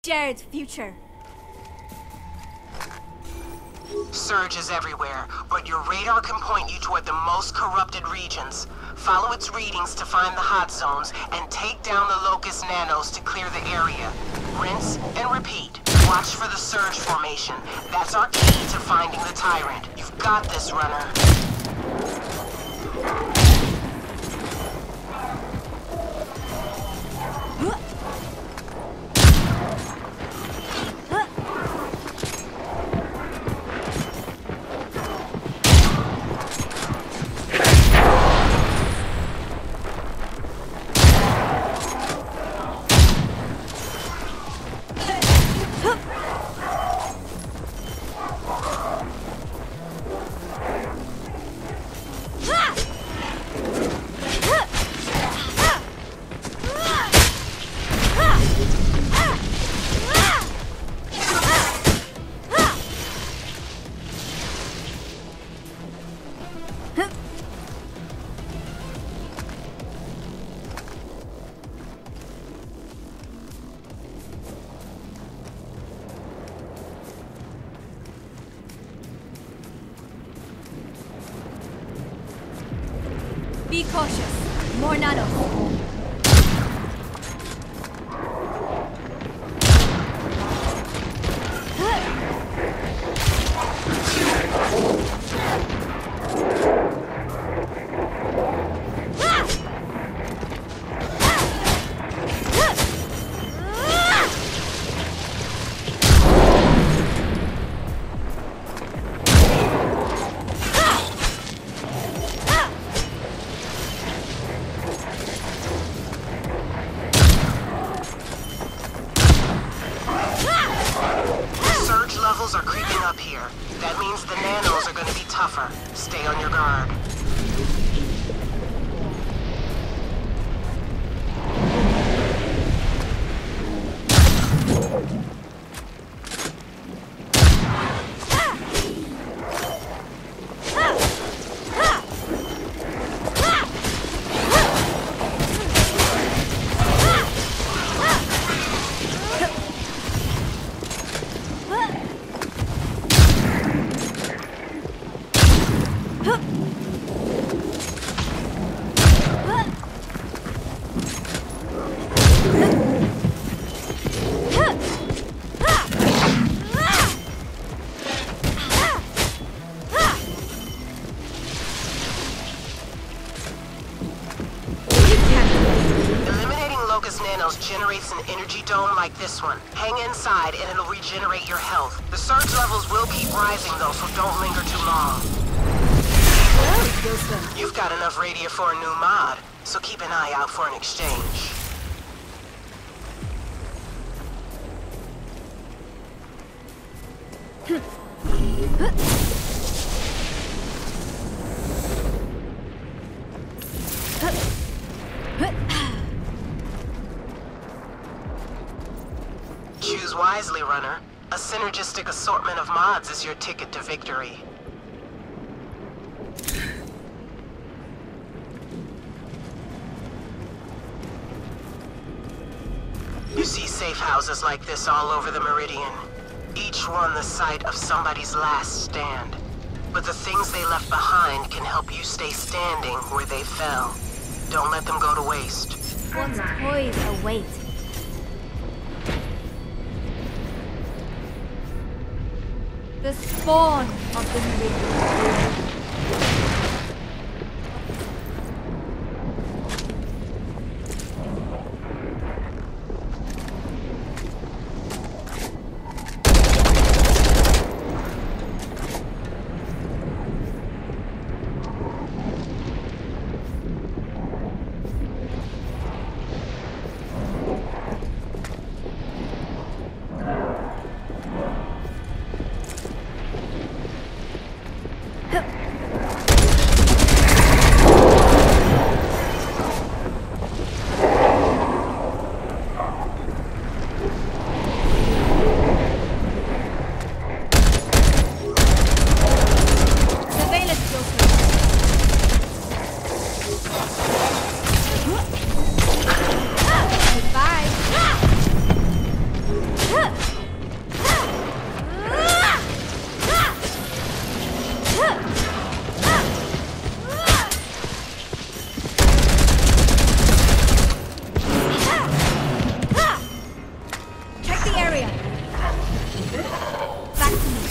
shared future. Surge is everywhere, but your radar can point you toward the most corrupted regions. Follow its readings to find the hot zones, and take down the locust nanos to clear the area. Rinse and repeat. Watch for the surge formation. That's our key to finding the tyrant. You've got this, runner. Be cautious. More nanos. Are creeping up here. That means the nanos are going to be tougher. Stay on your guard. Nanos generates an energy dome like this one. Hang inside and it'll regenerate your health. The surge levels will keep rising though, so don't linger too long. You've got enough radia for a new mod, so keep an eye out for an exchange. Choose wisely, runner. A synergistic assortment of mods is your ticket to victory. You see safe houses like this all over the Meridian. Each one the site of somebody's last stand. But the things they left behind can help you stay standing where they fell. Don't let them go to waste. One's toys await. The spawn of the Meridian. Check the area. Back to me.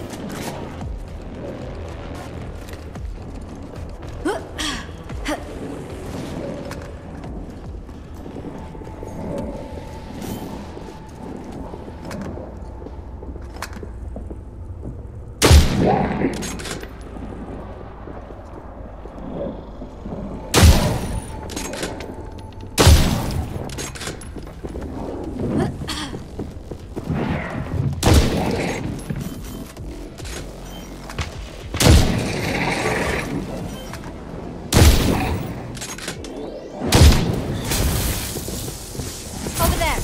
Over there.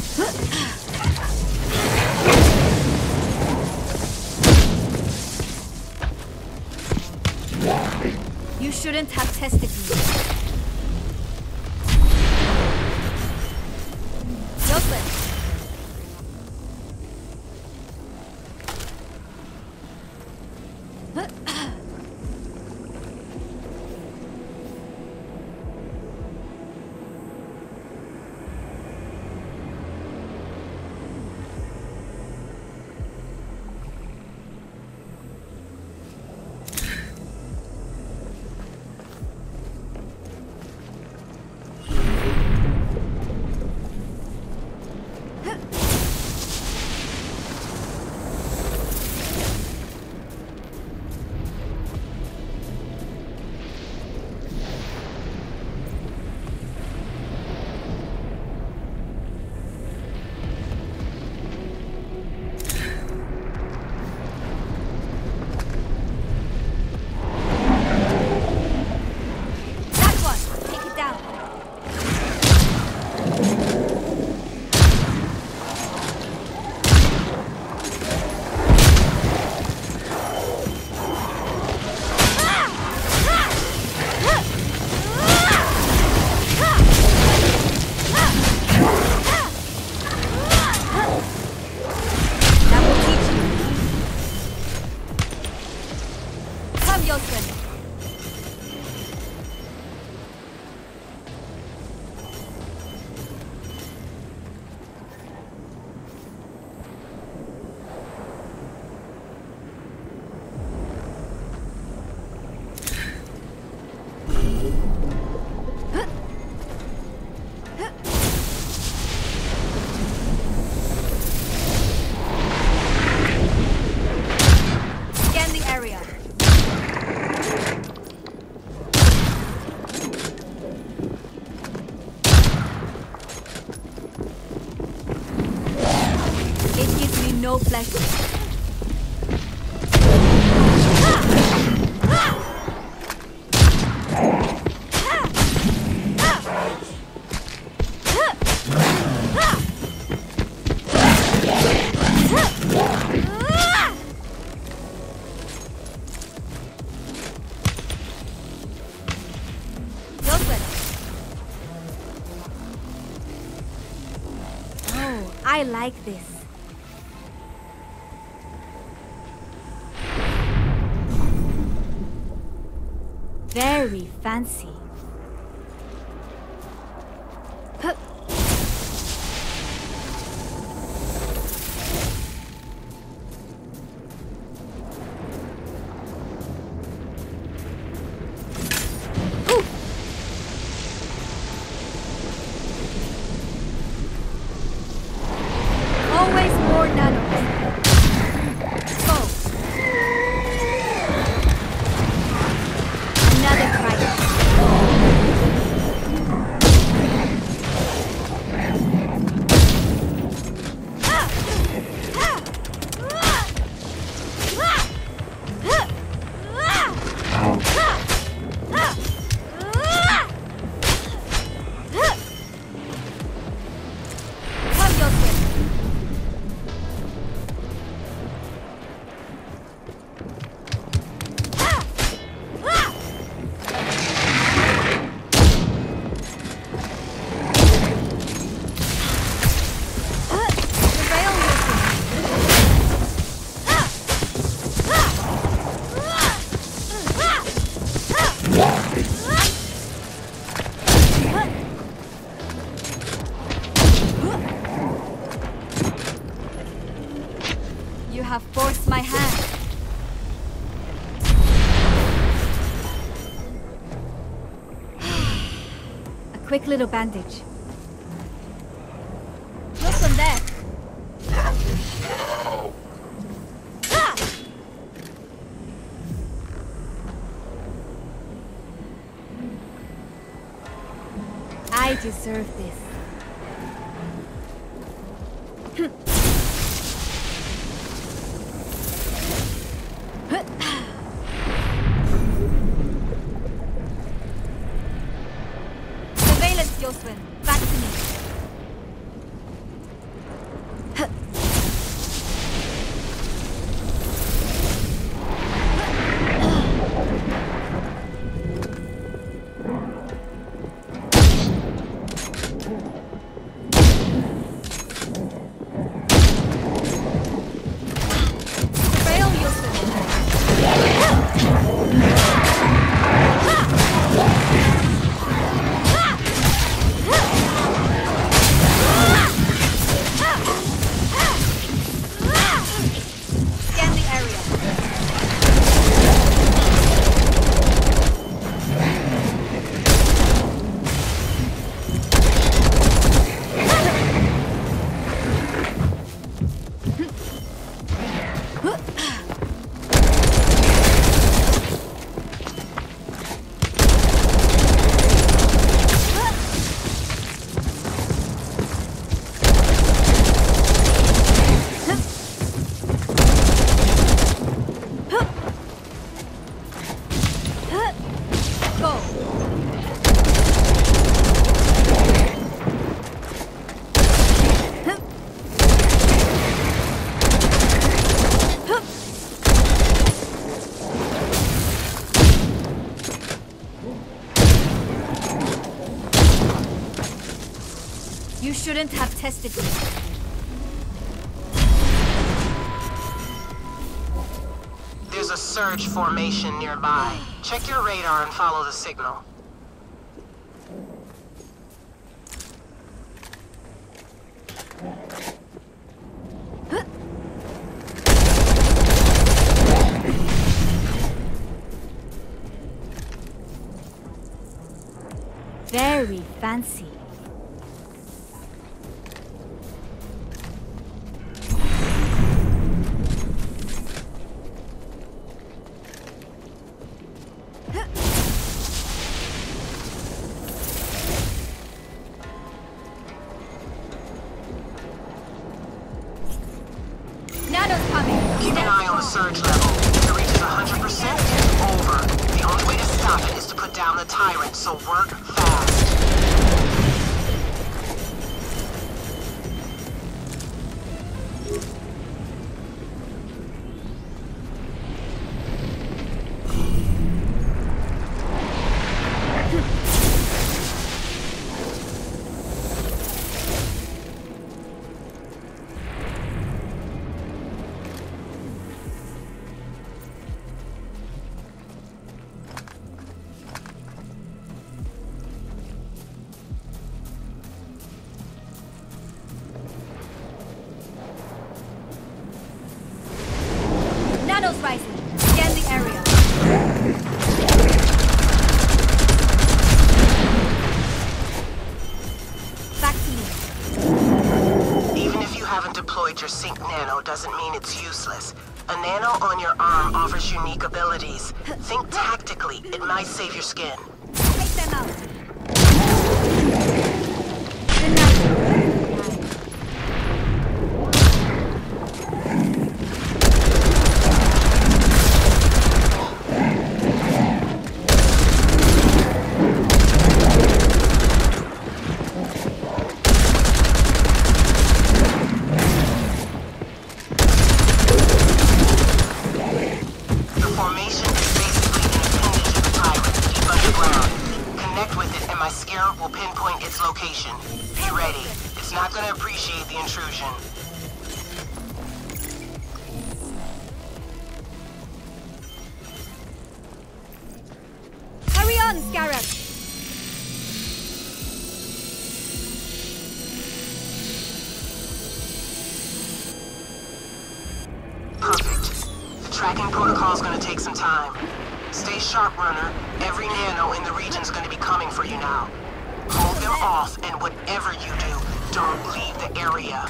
You shouldn't have tested me. Joseph. No pleasure. Oh, I like this. Very fancy. Huh. Ooh. Always more nanos. Oh. Another crisis. You have forced my hand. A quick little bandage. Look from there. I deserve this. Surveillance, Yoswin. Back to me. You shouldn't have tested me. There's a surge formation nearby. Check your radar and follow the signal. Very fancy. Nanos coming. Keep an eye on the surge level. If it reaches 100%, it's over. The only way to stop it is to put down the tyrant, so work fast. Nanos rising. Scan the area. Back to me. Even if you haven't deployed your sync nano doesn't mean it's useless. A nano on your arm offers unique abilities. Think tactically, it might save your skin. Take them out. Good night. My scarab will pinpoint its location. Be ready. It's not going to appreciate the intrusion. Hurry on, Scarab! Tracking protocol's gonna take some time. Stay sharp, Runner. Every nano in the region's gonna be coming for you now. Hold them off, and whatever you do, don't leave the area.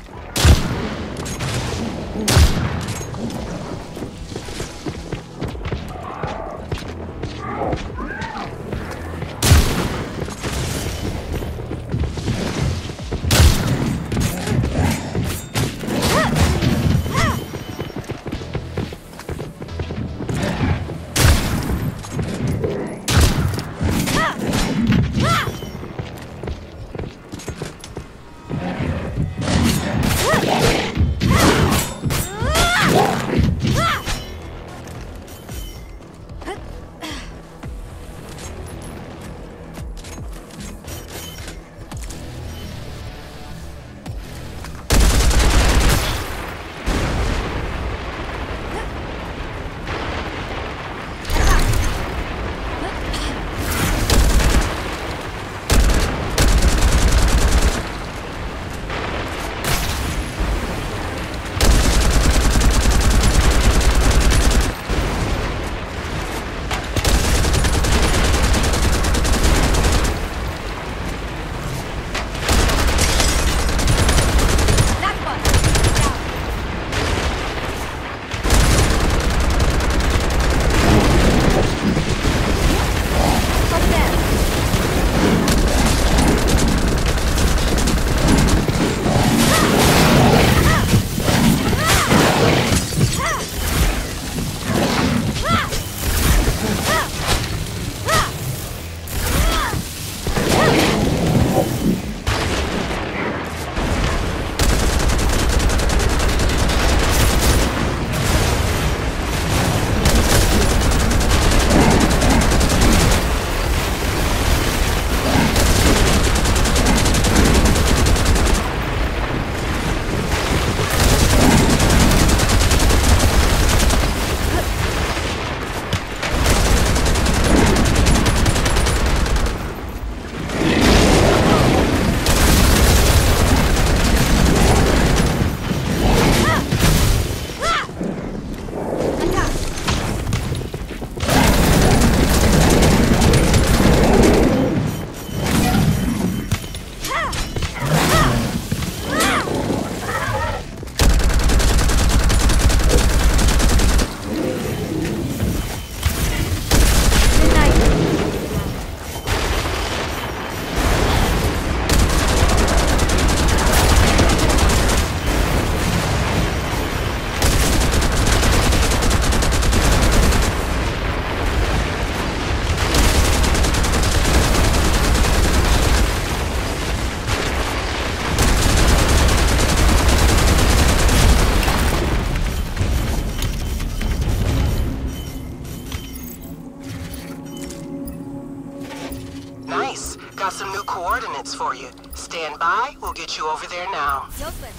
Got some new coordinates for you. Stand by, we'll get you over there now. Jocelyn.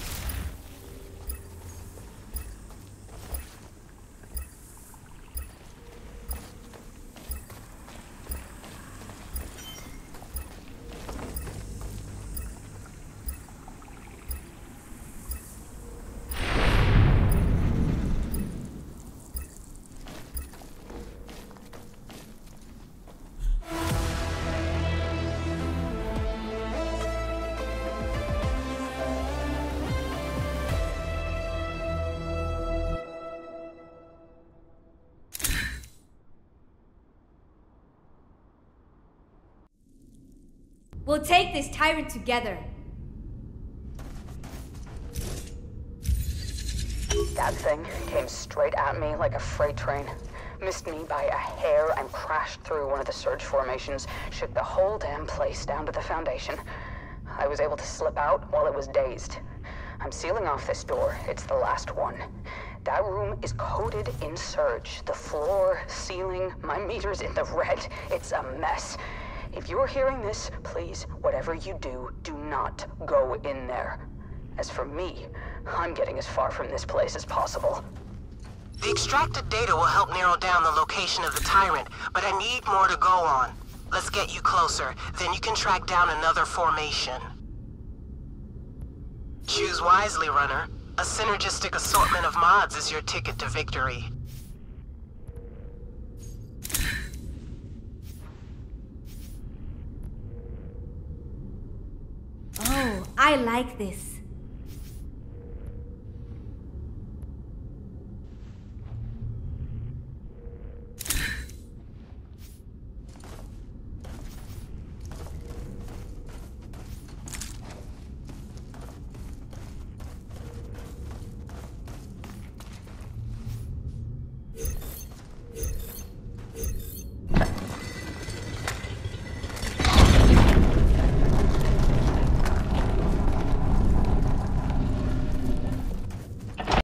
We'll take this tyrant together. That thing came straight at me like a freight train. Missed me by a hair and crashed through one of the surge formations. Shook the whole damn place down to the foundation. I was able to slip out while it was dazed. I'm sealing off this door. It's the last one. That room is coated in surge. The floor, ceiling, my meter's in the red. It's a mess. If you're hearing this, please, whatever you do, do not go in there. As for me, I'm getting as far from this place as possible. The extracted data will help narrow down the location of the tyrant, but I need more to go on. Let's get you closer, then you can track down another formation. Choose wisely, Runner. A synergistic assortment of mods is your ticket to victory. I like this.